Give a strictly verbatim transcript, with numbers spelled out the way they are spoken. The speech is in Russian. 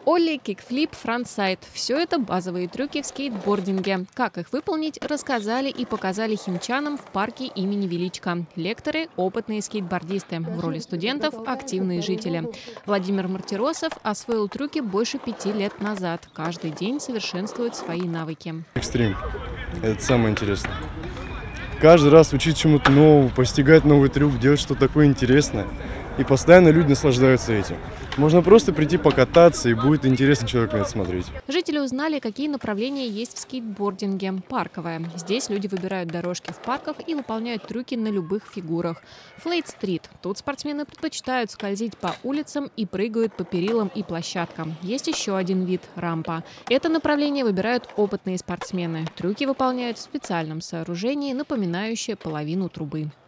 Олли, кикфлип, фронтсайд – все это базовые трюки в скейтбординге. Как их выполнить, рассказали и показали химчанам в парке имени Величко. Лекторы – опытные скейтбордисты. В роли студентов – активные жители. Владимир Мартиросов освоил трюки больше пяти лет назад. Каждый день совершенствует свои навыки. Экстрим – это самое интересное. Каждый раз учить чему-то новому, постигать новый трюк, делать что-то такое интересное. И постоянно люди наслаждаются этим. Можно просто прийти покататься, и будет интересно человеку на это смотреть. Жители узнали, какие направления есть в скейтбординге. Парковая. Здесь люди выбирают дорожки в парках и выполняют трюки на любых фигурах. Флейт-стрит. Тут спортсмены предпочитают скользить по улицам и прыгают по перилам и площадкам. Есть еще один вид – рампа. Это направление выбирают опытные спортсмены. Трюки выполняют в специальном сооружении, напоминающее половину трубы.